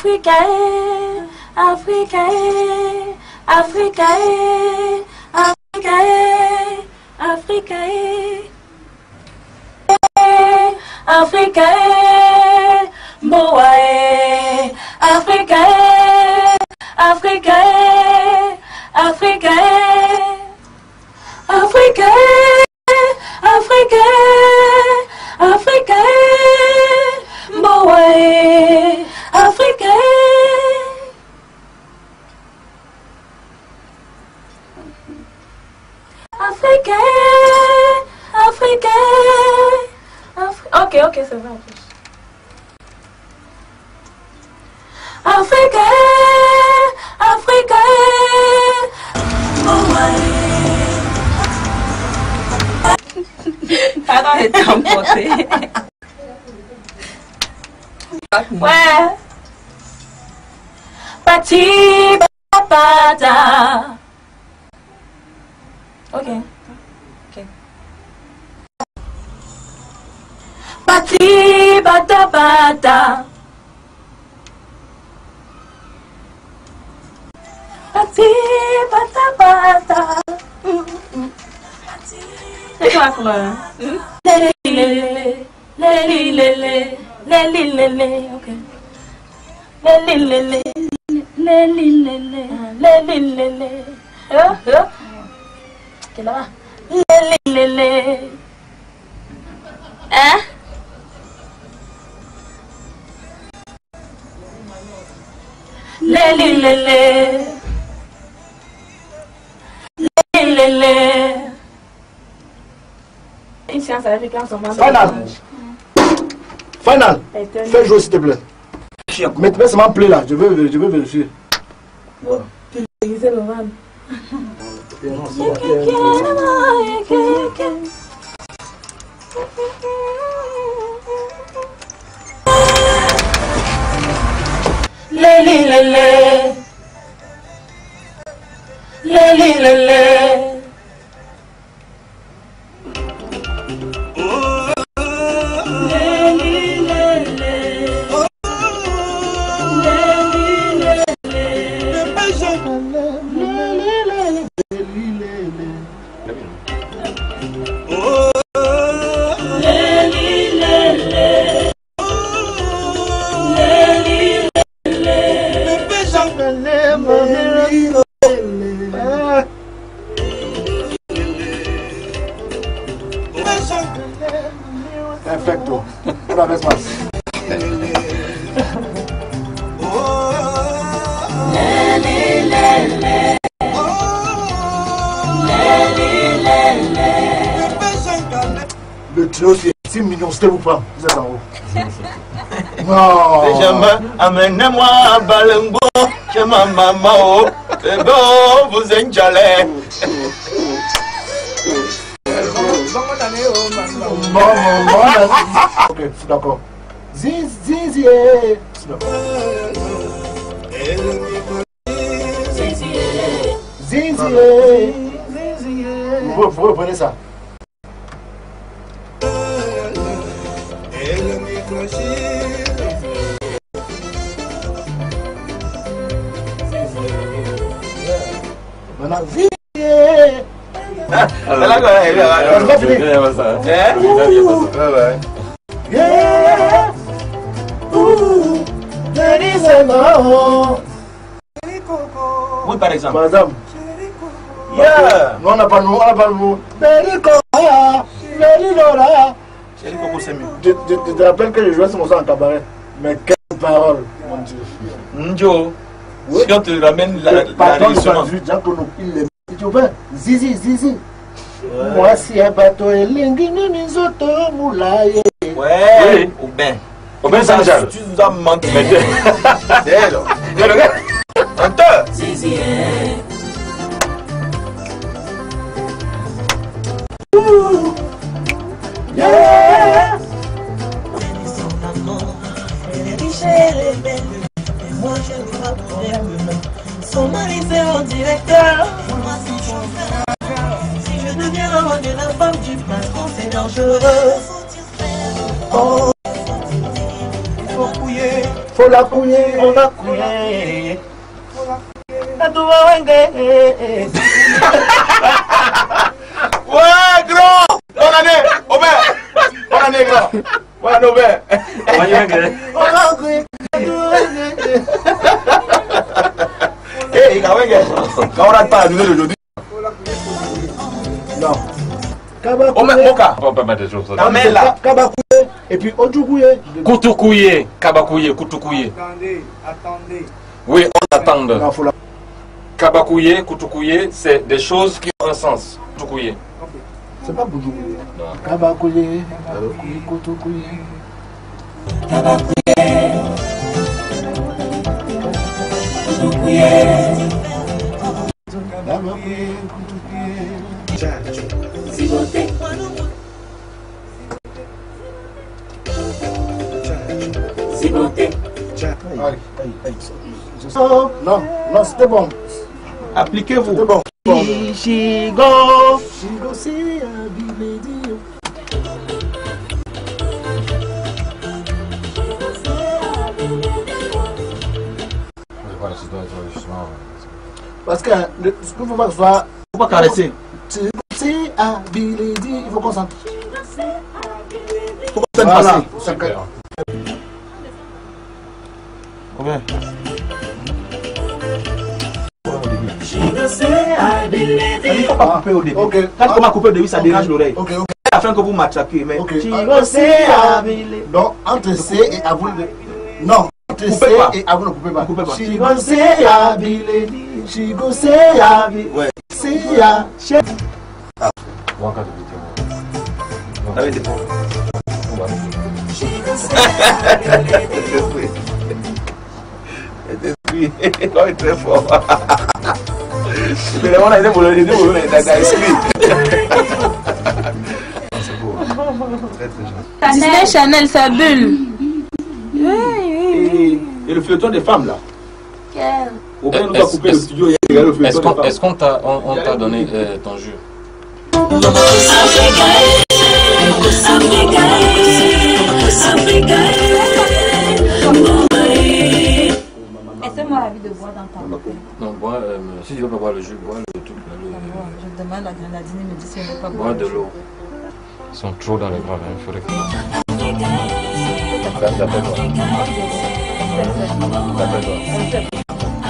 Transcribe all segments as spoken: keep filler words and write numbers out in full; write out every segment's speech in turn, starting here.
Africain, Africain, Africain, Africain, Africain, Africain, Moae, Africain, Africain, Africain, Africain, Africain, Africain, Moae, Africain. Africain, Africain, Afri ok, ok, c'est vrai. Africain, Africain, pardon, elle est emportée. Ouais. Pati, pata. Ok. Ok. Pati, bata, bata. Pati, bata, bata. C'est quoi pour moi? Lé, lé, lé, lé, lé, lé, lé, lé, lé, ok. Lé, lé, lé, lé, lé, lé, lé, lé, lé, lé, lé. Oh, oh. Ok, là-bas. Lé, lé, lé, lé. Hein? Lé, lé, lé, lé. Lé, lé, lé. Une séance avec un enfant. Final. Final. Fais jouer s'il te plaît. Maintenant, ça m'a plu là. Je veux, je veux vérifier. Bon, tu l'as le van. Lé, lé, lé, lé. Lé, lé, lé, lé. Perfecto. Una vez más. Le trio c'est six millions, s'il vous plaît. Vous êtes en haut. Non. Benjamin, amenez-moi à Balengo, chez ma maman. C'est bon, vous êtes jalais. Bon, bon, bon. Ok, d'accord. Ziz, ziz, Ziz, vous, vous reprenez ça. Maintenant, ziz. Ah, là, là, là, là, C'est pas fini. Yeah. Ouh. Oui, par exemple. Par exemple. Yeah. Non, on n'a pas le mot, on n'a pas le mot. Bericola, Berilora. Chéri Coco, c'est mieux. Je te rappelle que je jouais ce morceau en cabaret. Mais quelle parole, mon Dieu. Njo. Oui. Si on te ramène la Pardon, résonance. il est. Tu vois, zizi, zizi. Moi, si un bateau est lingini, nizoto, moulaye. Ouais, au bain. Au bain Saint-Jean. Tu nous as menti. C'est là. Regarde. Menteur. Yeah. Elle est riche, elle est belle. Et moi, je ne vois pas le nom. Son mari, c'est mon directeur. Moi, si je Si je deviens l'amant de la femme du patron, c'est dangereux. Oh. Faut fouiller. Faut la couiller, On va couiller. Ouais, gros. Bonne année, Aubert. Bonne année, gros. Bonne année, Aubert. on va couiller. Eh, Kawenge. Quand on n'a pas la nouvelle aujourd'hui. Non. Kaba On met couiller. Moka. On peut mettre des choses. On met là. Kaba couiller. Et puis Oju couiller. Koutoukouye, kabakouye, koutoukouye. Attendez, attendez. Oui, on attend. Non, faut la. Kabakouye, koutoukouye, c'est des choses qui ont un sens. Koutoukouye. C'est pas Boudou. Non. Kaba couiller. Couiller, Koto couiller. Kaba couiller, Koto couiller. Zigote. Zigote. Aïe, aïe, aïe. Oh, non, non, c'était bon. Appliquez-vous. C'était bon. Bon. Chigo. Chigo, c'est un bilédio. Parce que le- ce qu'il faut pas que ce soit. Faut pas caresser. Chigo, c'est un bilédio. Il faut qu'on s'entende. Faut pas faire Voilà. passer. Super. Combien? Il faut pas couper au début. Ok. Quand tu commences à couper au début, ça dérange l'oreille. Ok, ok. Afin que vous matraquez, mais Ok. Chigo, c'est habile. Donc, entre C et Avou. Non, entre Coupez C pas. et Avou, ne coupez pas. Coupez pas. Chigo, c'est habile. Chigo, c'est habile. Ouais. C'est habile. Bon, quand tu dis, Avec des points. Quand il est très fort. Mais on a été pour le dire, on a Chanel, Chanel, sa bulle. Et le feuilleton des femmes là. Quelle? Au moins, nous Est-ce- va couper le est-ce- studio. Il y a le Est-ce feuilleton qu'on des femmes. est-ce qu'on t'a on, on t'a donné euh, ton jus? Laissez-moi envie de boire dans ta bouteille. Non, bois, euh, si tu veux pas boire le jus, bois le truc. là, le- Je demande à Grenadine, il me dit si je ne veux pas boire. Bois de l'eau. Ils sont trop dans les bras, hein. Il faudrait que. D'après toi. D'après toi.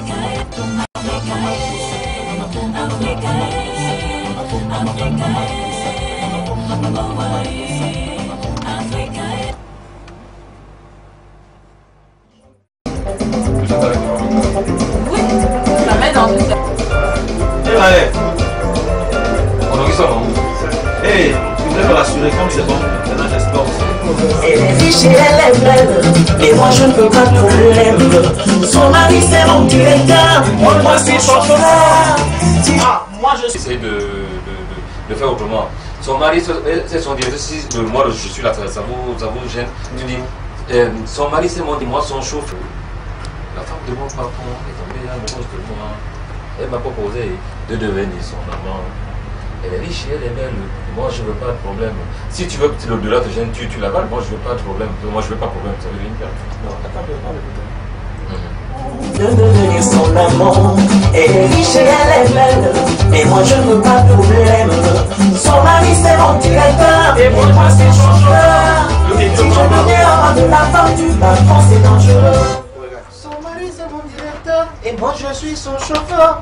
La mets dans une. Eh, allez. On a vu ça, non? Eh, je voulais me rassurer comme c'est bon. Maintenant, j'espère aussi. Elle est riche et elle est belle, et moi je ne veux pas de problème. Son mari c'est mon directeur, moi moi c'est son chauffeur. Ah, moi je suis. Essaye de, de, de, de faire autrement. Son mari, c'est son directeur. Si euh, moi je suis là, ça vous, ça vous gêne. Tu dis, euh, son mari c'est mon, moi son chauffeur. La femme de mon patron est tombée amoureuse de moi. Elle m'a proposé de devenir son amant. Elle est riche, elle est belle. Moi je veux pas de problème. Si tu veux que l'au-delà te gêne, tu, tu la balles. Moi je veux pas de problème. Moi je veux pas de problème. Ça veut dire une perte. Non, t'as pas besoin de De devenir son amant. Elle est riche et elle est belle, mais moi je ne veux pas de problème. Son mari c'est mon directeur, et moi moi c'est son chauffeur. Si je deviens amant de la femme du patron c'est dangereux. Son mari c'est mon directeur, et moi je suis son chauffeur.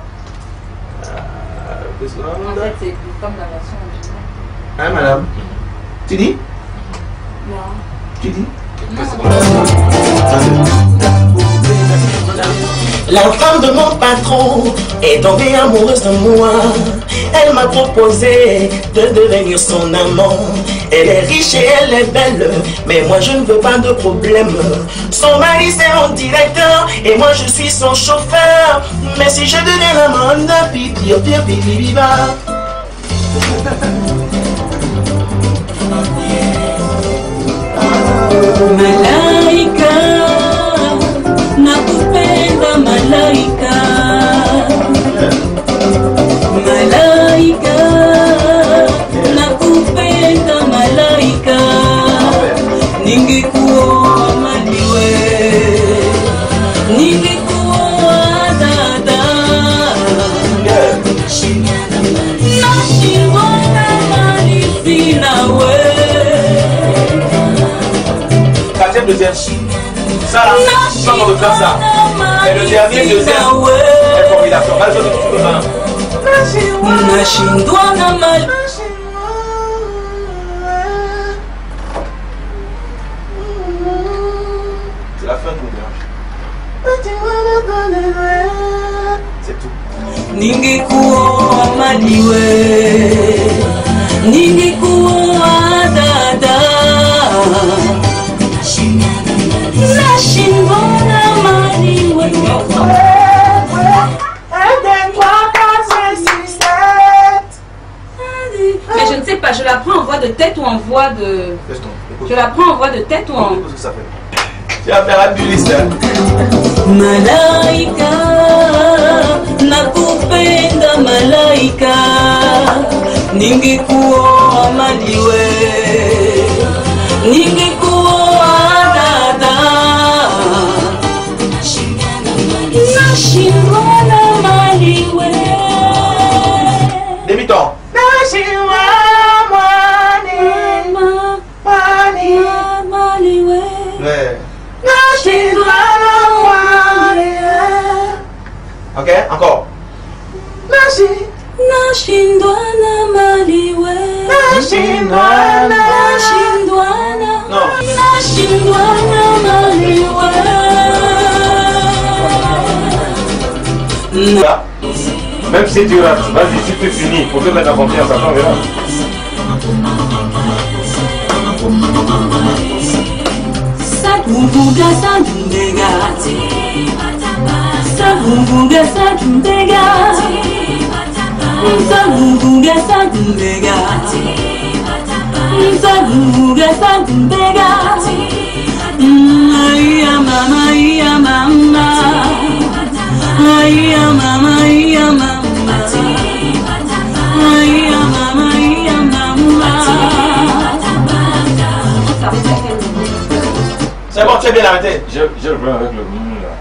En fait, c'est comme la version originale. Hein, madame? Tu dis? Non. Tu dis? La femme de mon patron est tombée amoureuse de moi. Elle m'a proposé de devenir son amant. Elle est riche et elle est belle, mais moi je ne veux pas de problème. Son mari c'est mon directeur et moi je suis son chauffeur. Mais si je deviens l'amant de pipi, pipi, pipi, Malaika, nakupenda malaika. Malaika, nakupenda malaika. Ningekuoa maliwe. deuxième. Ça là, tu vas encore faire ça. Et le dernier, deuxième, improvisation. Vas-y, tu peux pas. C'est la fin de mon mélange. C'est tout. Ningekuwa maliwe, ningekuwa dada, nashindwa na maliwe. Mais je ne sais pas, je la prends en voix de tête ou en voix de... Je la prends en voix de tête ou en... Écoute ce que ça fait. Tu vas faire un buliste, hein. Malaika, nakupenda malaika, ningekuwa maliwe, ningekuwa dada, nashindwa na maliwe. Demi-temps. Nashindwa mwani, mwani, maliwe. Ouais. Nashindwa na mwani. Ok, encore. Nashindwa na maliwe. Nashindwa na, nashindwa na, non. Nashindwa na maliwe. Là. Même si tu rates, vas-y, si tu finis, pour te mettre en confiance, après on verra. Sabubuga sadumbega, sabubuga sadumbega, sabubuga sadumbega, sabubuga sadumbega. Iya mama, iya mama, iya mama, iya mama, iya mama, iya mama. C'est bon, tu es bien arrêté. Je, je le vois avec le mou là.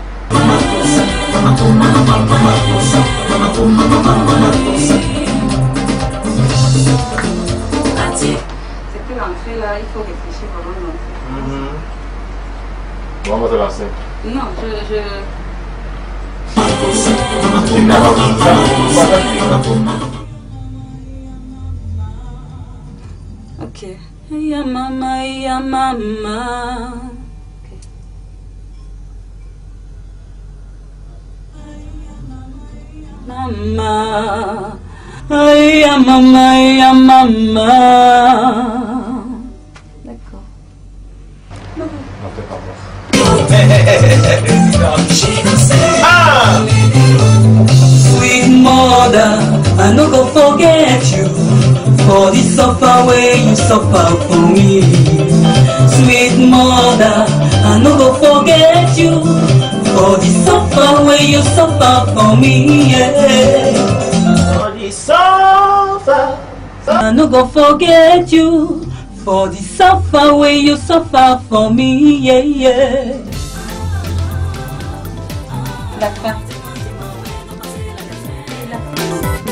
C'est que l'entrée là, il faut réfléchir avant l'entrée. Mm-hmm. Bon, on va te lancer. Non, je... je... Ok. Ya mama, ya mama. Mama. Ya mama, ya mama. D'accord. Non, t'es pas bon. Ah! Sweet mother, I no go forget you for the suffer way you suffer for me. Sweet mother, I no go forget you for the suffer way you suffer for me. Yeah. I no go forget you for the suffer way you suffer for me. Yeah, yeah. La fin.